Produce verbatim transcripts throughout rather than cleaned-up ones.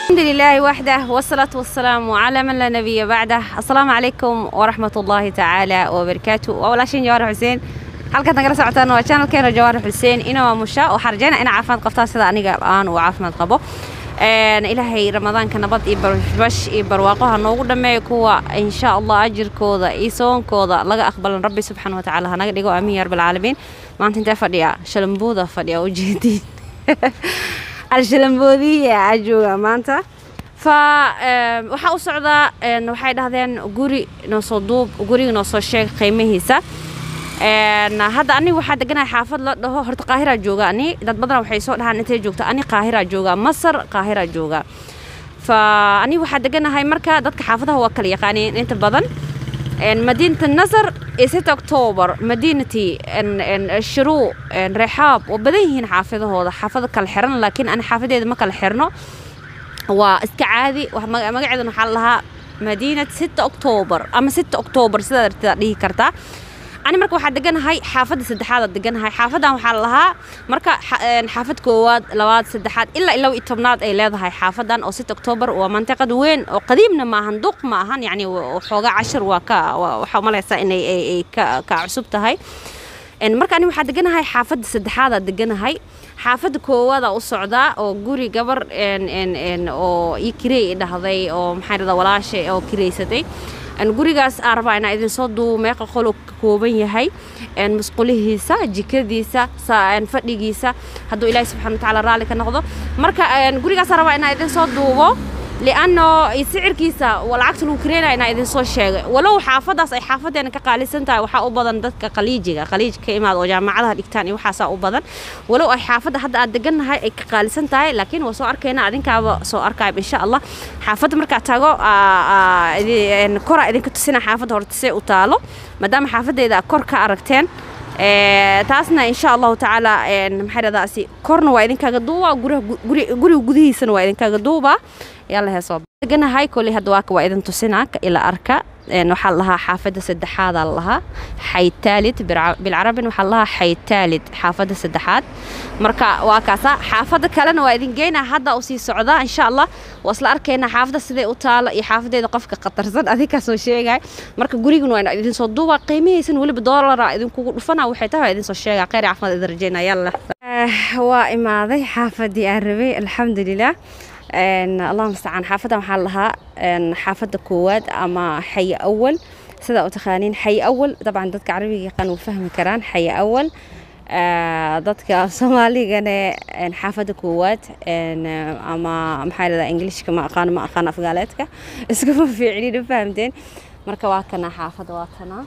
الحمد لله وحده والصلاة والسلام على من لا نبي بعده. السلام عليكم ورحمة الله تعالى وبركاته. وأول شيء جوار حسين halkan nagala socotaan waa channelkeena Jawaar Xuseen ina waa musha oo xarjana ina caafimaad qabtaa sida aniga aan u caafimaad qabo een ilaahay ramadaanka nabad iyo barbash iyo barwaaqo noogu dhameeyo kuwa insha Allah ajirkooda iyo soonkooda laga aqbalan rabbi subhanahu wa ta'ala hanaga dhigo aamin ya rabbil alamin maanta inta fadhiya shalambuuda fadhiya oo jeedin al shalambuudiya ajuga maanta fa waxa u socda waxay dhahdeen guri noo soo duub guriga noo soo sheeg qiimihiisa een hadda ani waxa deganahay xaafad la dhaho horta qaahira jooga ani dad badan waxay soo dhahaan intee joogto ani qaahira jooga masar qaahira jooga fa ani waxa deganahay marka dadka xaafadaha waa kala yaqaaneen inta badan een madiinta nasr ستة أكتوبر مدينتي ان ان الشروق ان رحاب وبديهن حافظهooda xaafada kala xiran laakiin ana xaafadeeda ma kala xirno waa iska caadi magaceeduna waxa lahaa مدينة ستة أكتوبر ama ستة أكتوبر sida dhihi kartaa أنا مركب واحد دجنهاي حافظ سدحات دجنهاي حافظها وحلها مركب حافظ كواد لواد سدحات إلا إلا ويتبنات أي لهذا هاي حافظا أو ستة أكتوبر ومنطقة وين وقديمنا ما هندق ما هن يعني وحوجة عشر وكا وحملة سائن أي أي ك كعصبتها هاي إن مركب أنا واحد دجنهاي حافظ سدحات دجنهاي حافظ كواد أو السعودة أو جوري جبر إن إن إن أو يكري ده هذي أو محيرة ولا شيء أو كريستي أن gurigaas arba'ina idin soo duu meeqa qolo ka kooban yahay een masquulihiisa jikadiisa saan fadhigiisa haduu Ilaahay subhanahu wa ta'ala raali ka noqdo marka een gurigaas arba'ina idin soo duubo لأنه يسعركيسا والعكس الأوكراني أنا إذا صار شيء ولو حافظ أصي حافظ أنا كقاليسن تاي وحا أبداً دتك قليجي قليج كإما وجامعة الإكتاني وحاسة أبداً ولو أي حافظ حد أدقن هاي كقاليسن تاي لكن وصار كنا أدين كاب صار كاب إن شاء الله حافظ مركع تاجو إن كرة إذا كنت سنة حافظ هرتسي وطالو مدام حافظ إذا كرة كأركتين taasna insha Allah ta'ala een maxayadaasi korna waa idin kaga duuba guri guri guri gudihiisana waa idin kaga duuba yalla heeso degana hay kulli hadda waa idin tusinaa ila arka een waxa laha xaafada saddexaad laha xay taalid bil carabi waxa laha xay taalid xaafada saddexaad marka waa kaasa xaafada kalena waa idin geeyna hadda u sii socda insha Allah wasla arkayna xaafada sidee u taalo iyo xaafadeeda qofka qatarsan adika soo sheegay marka gurigan waa idin soo duuba qiimihiisa waliba dollar idin kugu dhufana waxay tahay idin soo sheegay qeyr caafimaad idin rajayna yalla waa imaaday xaafadii arabi alxamdulillah ان اللهم استعان حافظة محلها ان حافظة كواد اما حي اول سدا وتخانين حي اول طبعا دتك عربي كانوا فهم كران حي اول آه دتك صومالي كان ان حافظة كواد ان اما محايلة انجليش كما اقان ما اقان افغالاتك اسكو في علي فهمتين مركا واكنا حافظة واكنا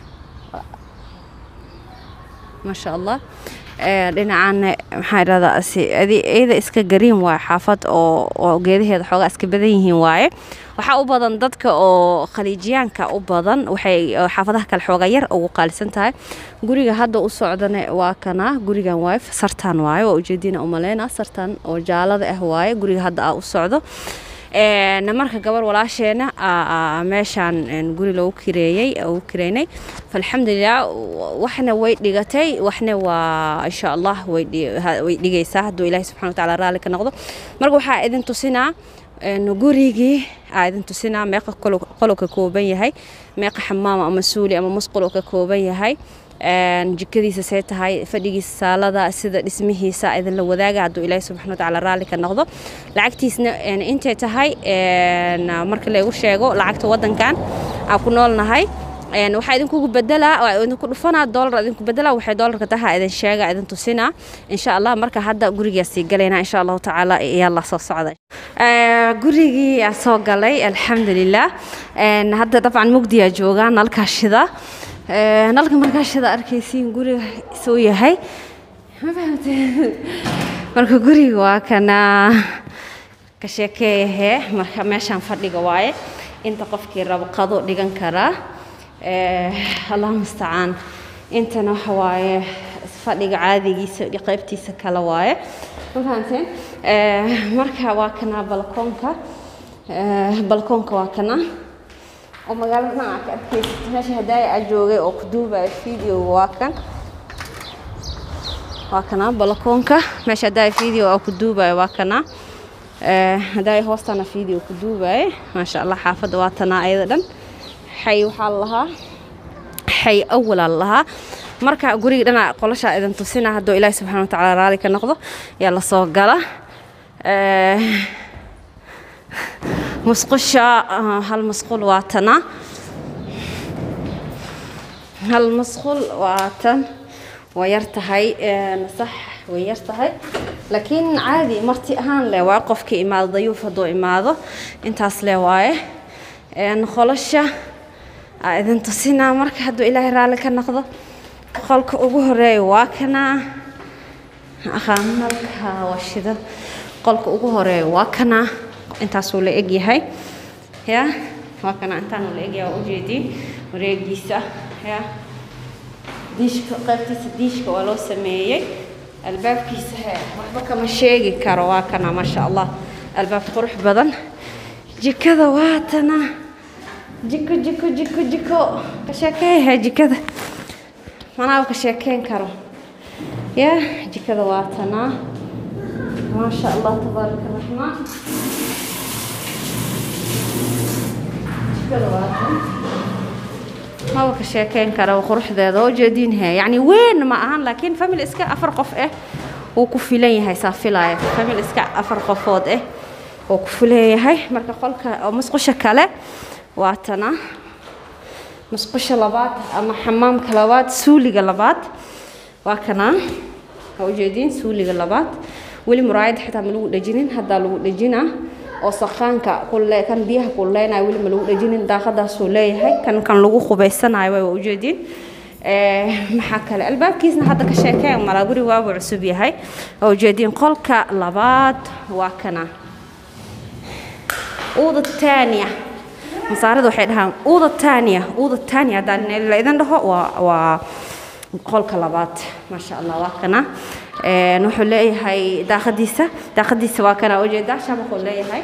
ما شاء الله dhinacaan maxay raadaasi iyada iska gariin waa xaafad oo oo geedaheeda xooga iska badan yihiin waaye waxa u badan dadka oo khaliijiyaanka u badan waxay xaafadaha kala xooga yar ugu qaalisan tahay guriga hadda u socdana waa kana gurigan waay sartaan waaye oo ujeedina u maleena sartaan oo jaalada ah waaye guriga hadda u socdo een marka gabar walaasheena meeshan guri loo kireeyay oo kireynay falxamdulillah waxna way dhigatay waxna waa insha Allah way way dhigaysaa haduu Ilaahay subhanahu wa ta'ala raali ka noqdo marka waxa idin tusinaa in gurigi idin tusinaa meeqa qolo ka kooban yahay meeqa xamaam ama suuli ama masquul ka kooban yahay een jikadiisa say tahay fadhigiisa saalada sida dhismihiisa idin la wadaaga haduu Ilaahay subhanahu wa ta'ala raali ka noqdo lacagtiisna in intee tahay een marka la igu sheego lacagta wadankan aan ku noolnahay een waxa idin kugu bedelaa oo idin ku dhufanaa dollar idin ku bedelaa waxa dollarka tahay idin sheega idin tusinaa insha Allah marka hadda gurigaasi galayna insha Allah ta'ala yalla soo socday ee gurigii soo galay alxamdulillah een hadda dabcan mugdiya joogaan halkaashida ee nalka markaashada arkaysiin guriga soo yahay ma fahamteen marka guriga waa kana ka sheekeeyay marka meeshan fadhiga waaye inta qofkii rabo qado dhigan kara ee Allah musta'an intana waxa waaye fadhiga caadigiisa iyo qaybtiisa kala waaye ma fahamteen ee marka waa kana balkoonka ee balkoonka waa kana ومقالة معك أكيد ماشي هدايا أجوجي أو كدوبة فيديو واكن واكنا بلكونك ماشي هدايا فيديو أو كدوبة واكنا هداي هوستنا فيديو كدوبة ما شاء الله حافظ واتنا أيضا حي وحالها حي أول الله مركا قريب أنا قلش إذا تصينا هدو إلهي سبحانه وتعالى رالك النقضة يلا صوق قلا أه مسقشة هالمسقول واتنا هالمسقول واتن ويرتهي نصح ويرتهي لكن عادي مرتي أهان لي واقف كإماد ضيوف هدو إماده انتاس لي وايه نخلشة إذا تصينا مركا هدو إلهي رالك النقضة قولك أبوه ري واكنا أخاملك وشده قولك أبوه ري واكنا انتاسو لإجي هاي يا واكنا انتانو لإجي وأجيدي وريجيسة يا ديشك قيبتيس ديشك ولو سميي الباب كيسة هاي وحبك ما شيء كرواكنا ما شاء الله الباب قرح بدن جكذا واتنا جيكو جيكو جيكو جيكو كشاكي هاي جكذا أنا وكشاكين كرو يا جكذا واتنا ما شاء الله تبارك الرحمن جكذا واتنا ما وكشاكين كرو وخرح ذا ذو جدينها يعني وين ما أهان لكن فم الإسكاء أفرقف إيه وكفلين هاي صافلاية فم الإسكاء أفرقف فوض إيه وكفلين هاي مركا قولك أو مسقوشة كلا واتنا مسقوشة لبات أما حمام كلابات سولي قلبات وكنا وجدين سولي قلبات ولي مرايد حتى ملو لجنين هذا لو لجنا أو سخانك كل كان بيها كلنا ولي ملو لجنين داخل سولي هاي كان كان لو خبيسنا أيوة وجدين محاكل الباب كيسنا هذا كشاكين مرا قولي وابو عسبي هاي وجدين قولك لبات وكنا أوضة الثانية مصارد وحدها أوضة الثانية أوضة الثانية ده اللي إذا ده و و قول كلابات ما شاء الله واكنا اه نحلي هاي داخل ديسة داخل ديسة واكنا وجد عشان بقول لي هاي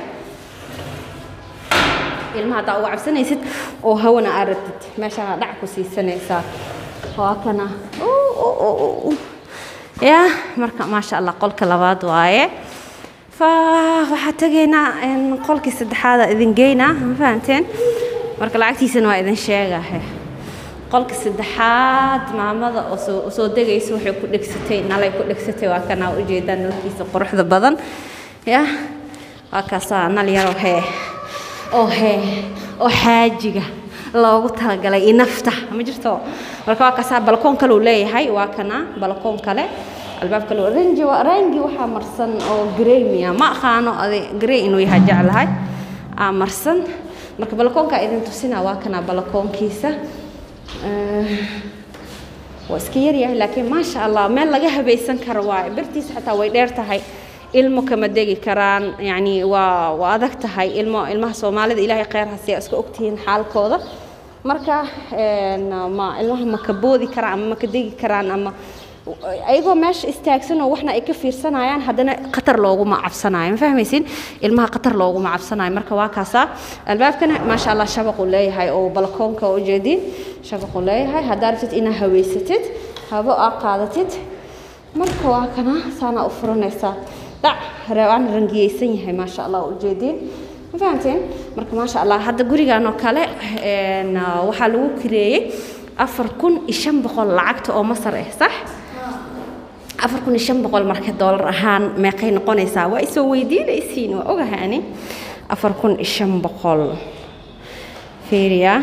المها ده وعب سنة يصير أو هو أنا أردت ما شاء الله دعكو سي سنة صار واكنا أوه أوه أوه يا مركب ما شاء الله قول كلابات وايه فحتى جينا نقول كيسد هذا إذن جينا فهمتين مركل عكتيسن وإذن شيء قول كيسد حاد مع ماذا أصو أصو دقي يسوي كل لكستين نلا كل لكستين وكنا وجيدا نلقيس قرح ذا بدن يا وكاسا نلي يروح هي أو هي أو حاجة الله قلتها قالي نفتح ما جرتوا مركل كاسا بلكون كلو لي هاي وكنا بلكون كله الباب كله رنجي ورنجي وحا مرسن أو جريميا ما خانو هذا جري إنه يهجع لهاي آه مرسن مركب بلكون كإذا تسينا واكنا بلكون كيسة أه وسكيريا لكن ما شاء الله ما لقاها بيسن كرواي برتيس حتى ويديرتها هاي ilmo kama degi karaan yani waa waa adag tahay ilmo ilmaha Soomaaliyeed ilaahay khayr ha siiyo isku ogtiin xaalkooda marka een ma ilmaha ma ka boodi karaan ama ma ka degi karaan ama ayagoo meesha istaagsan oo waxna ay ka fiirsanayaan hadana qatar loogu ma cabsanayo ma fahmaysin ilmaha qatar loogu ma cabsanayo marka waa kaasa albaabkana ma sha Allah shabaq u leeyahay oo balkoonka oo jeedin shabaq u leeyahay hadartid ina haweysatid habo aqaadatid marka waa kana saana u furanaysa دع روان رنجي سنيه ما شاء الله وجدين فهمتين مرك ما شاء الله هذا قرية أنا كله إن وحلو كريه أفركون إشام بقول لعقت أو مصر إيه صح أفركون إشام بقول مركز دولار هان ما قين قني سوا يسوي دي ليسين وأوجه يعني أفركون إشام بقول فيريا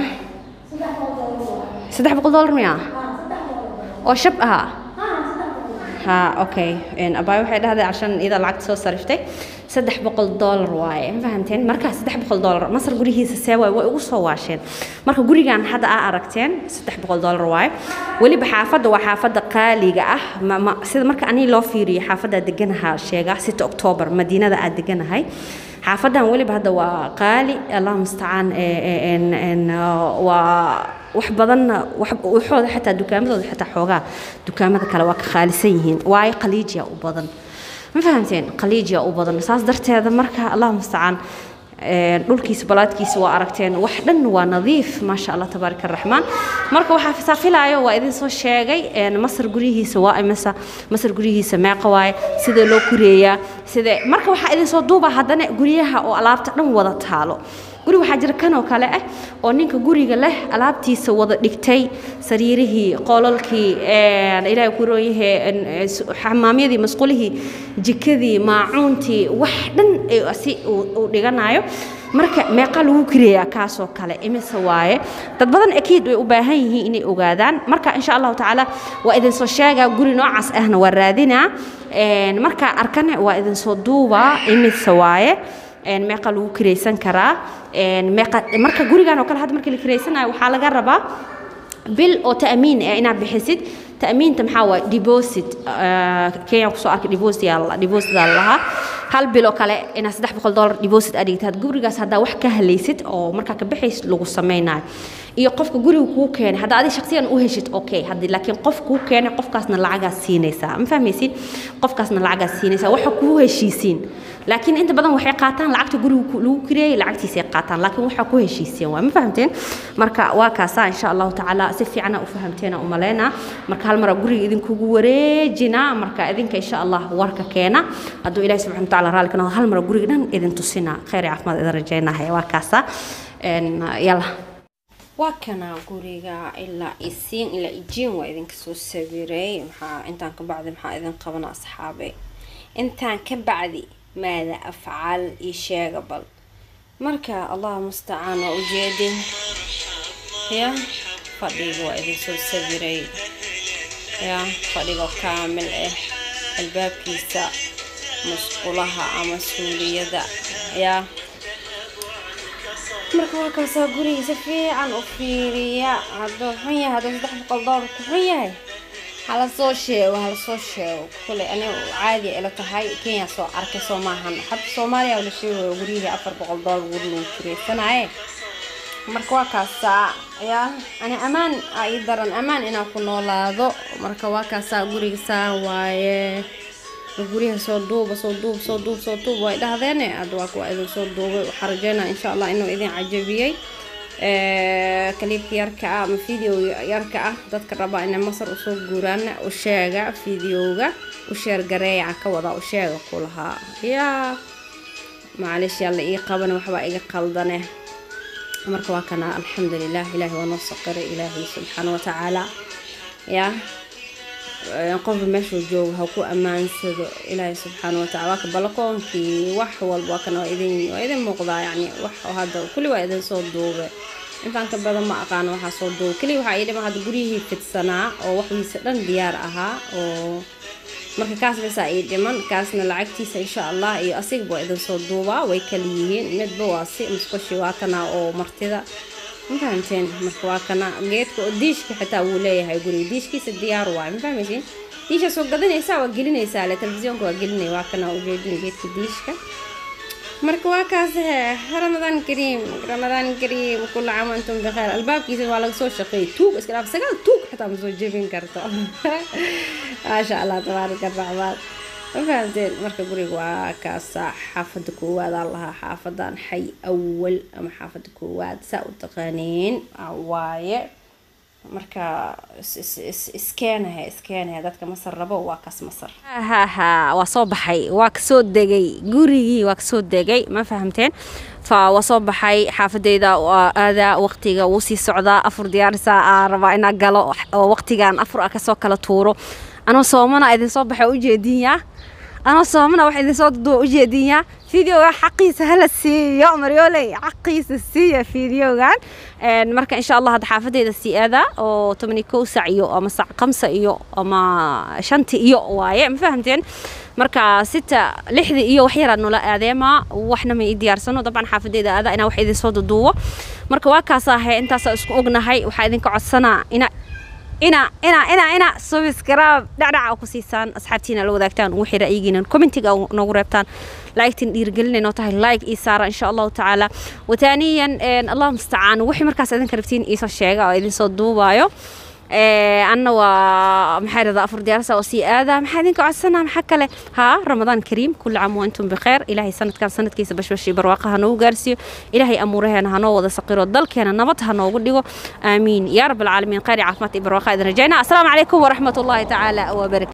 سدح بقول دولار مياه أو شبها ها أوكي إن أباي واحد هذا عشان إذا لعقت سو صرفتي سدح بقول دولار واي فهمتين مركز سدح بقول دولار مصر قولي هي سساوي وصو عشان مركز قولي كان حدا أعركتين سدح بقول دولار واي واللي بحافظ وحافظ قالي جاه ما ما سيد مركز أني لو فيري حافظ دقنها شيء ستة أكتوبر مدينة ده دقنها هاي حافظها واللي بهذا وقالي الله مستعان إن إن و وحبضنا وحوض حتى دكامة حتى حوجا دكامة كلواك خالصين واي قليجيا وبضن ما فهمتين قليجيا وبضن ساس درت هذا مركها الله مستعان dhulkiisa balaadkiisa waa aragteen wax dhan waa nadiif ma sha Allah tabaaraka raxmaan marka waxa fisaafilayo waa idin soo sheegay Masar gurihiisa waa imisa Masar gurihiisa meeqa waay sida loo kureeyaa sida marka waxa idin soo duuba hadana guriyaha oo alaabta dhan wada taalo guri waxa jira kan oo kale ah oo ninka guriga leh alaabtiisa wada dhigtay sariirihii qolalkii ee ilaahay ku rooyahay xamaamyadii masqulihii jikadii maacuuntii wax dhan si uu dhiganayo marka meeqa lagu kireeyaa kaas oo kale imisa waaye dad badan akiid way u baahan yihiin inay ogaadaan marka insha Allah taala waa idin soo sheega guri noocaas ahna waa raadinaa een marka arkana waa idin soo duuba imisa waaye een meeqa lagu kireysan karaa een meeqa marka gurigan oo kale had markii la kireysanayo waxa laga rabaa bil oo ta'miin ee inaad bixisid ta'miinta maxaa waa deposit kenya ku soo arkay deposit yalla deposit laha hal bil oo kale ina saddex boqol dollar deposit adigtaad gurigaas hada wax ka helaysid oo marka ka bixis lagu sameeynayo iyo qofka guriga ku keenay hada adiga shakhsiyan u heshid okay hadii laakiin qof ku keenay qofkaasna lacag siinaysa ma fahmaysid qofkaasna lacag siinaysa waxa ku heshiisiin laakiin inta badan waxay qaataan lacagta guriga lagu kireeyay lacagtiisa ay qaataan laakiin waxa ku heshiisiin waa ma fahamteen marka waa kaasa insha Allah taala si fiican u fahamteena u maleena marka hal mar guriga idin kugu wareejina marka idinka insha Allah warka keena haduu Ilaahay subhanahu wa ta'ala raalkana hal mar guriga dhan idin tusina khayr caafimaad idin rajaynahay waa kaasa een yalla waa kana guriga ila isiin ila ijiin waa idin ka soo sawiray waxa intaan ka bacdi waxa idin qabana asxaabe intaan ka bacdi ماذا أفعل إيشاء قبل مركا الله مستعان وأجيدين يا فريق وإذن سو سبيري يا فريق كامل إيه الباب كيسا مسؤولها مسؤولية دا يا مركا وكاسا قولي سفي عن أفيريا هذا هيا هذا صدح بقلدار هيا على السوشيال وعلى السوشيال كل أنا عادي إلى تهاي كينيا سو أركي سو ماهن حتى سوماليا ولا شيء وقوليه أفر بقول دار وقولوا كريه سنة إيه مركوا كاسا يا أنا أمان أيضا أمان إن أكون ولاذو مركوا كاسا قولي سا واي وقوليه صدوب صدوب صدوب صدوب وإذا هذين أدواك وإذا صدوب وحرجنا إن شاء الله إنه إذا عجبيي كليب يركع من فيديو يركع ضد كربا إن مصر أصول جوران وشاجع فيديوجا وشير جريعة كوضع وشاجع كلها يا معلش يلا إيه قبنا وحبا إيه قلدنا مركوا كنا الحمد لله إلهي ونصقر إلهي سبحانه وتعالى يا قف مشوا جو هكو أمان سد إلهي سبحانه وتعالى كبلكون في وح والباكنا وإذن وإذن مقضى يعني وح وهذا كل وإذن صوت دوبه intaan ka badan ma aqaan waxa soo doo kali waxa ay dhimaad guriyihii fidsanaa oo wax wiisa dhan diyaar ahaa oo marka kaas basa ay dhiman kaasna lacagtiisa insha Allah iyo asiga boo idin soo duuba way kala yihiin midba waa si musqashi waatana oo martida intaanteen marka waa kana geedka oo diishka xitaa uu leeyahay guriga diishkiisa diyaar waa ma fahmaysin diisha soo gadanaysa waa gelinaysa la televisionka waa gelinay waa kana u jeedin geedka diishka مركوا كاسه رمضان كريم رمضان كريم وكل عام وانتم بخير الباب كيسه ولا سو شقي توق بس كلام سقال توق حتى مزو جيبين كرتو ما شاء الله تبارك الرحمن فهمتين مركا قريق كاسه حافظ كواد الله حافظان حي اول ام حافظ كواد ساو تقانين عوايه marka iskeenahay iskeenahay dadka Masar rabo waa kas Masar ha ha waa soo baxay waa ka soo degay gurigii waa ka soo degay ma fahamteen fa waa soo baxay xaafadeyda aada waqtiga uu si socda afur diyaar saa raba ina galo waqtigan afur ka soo kala tuuro ana soomana idin soo baxay u jeediyaa ana soomana wax idin soo doo u jeediyaa فيديو حقيسة هلا سي يا مريولي حقيسة سي فيديوغان مركا إن شاء الله هذا حافظي هذا السي هذا أو تمني كوسع يو أو مسع خمسة يو أو ما شنتي يو واي ما فهمتين مركا ستة لحظة يو وحيرة إنه لا هذا ما وإحنا من إديار سنة طبعا حافظي هذا هذا أنا وحيد صوت الضوء مركا واقع صاحي أنت سأسكوجنا هاي وحيدين كعد سنة إنا إنا إنا إنا إنا سبسكرايب دعنا أقصيسان أصحابتنا لو ذاكتان وحي رأيجين كومنتي أو نقربتان لايكتين يرجلنا نوتها لايك إيسارة إن شاء الله تعالى وثانيا الله مستعان وحي مركز إذن كرفتين إيسا الشيء أو إذن صدوا بايو أنا ومحارضة أفر ديارسة وسيادة محادين كعسنا محكلة ها رمضان كريم كل عام وأنتم بخير إلهي سنة كان سنة كيس بشوشي برواقها نو قارسيو إلهي أمورها هنو وذا سقير الضل كان نمطها نو قلقو آمين يا رب العالمين قاري عافمات برواقها إذن رجعنا السلام عليكم ورحمة الله تعالى وبركاته.